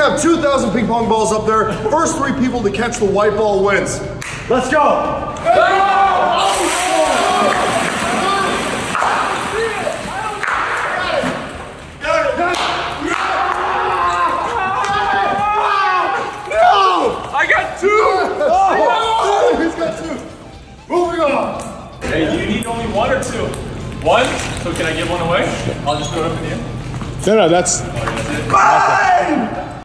have 2,000 ping pong balls up there. First 3 people to catch the white ball wins. Let's go! I got 2! Oh, he's got 2. Moving on. Hey, do you need only 1 or 2? 1? So can I give 1 away? I'll just throw it up in the air. No, that's... Bang!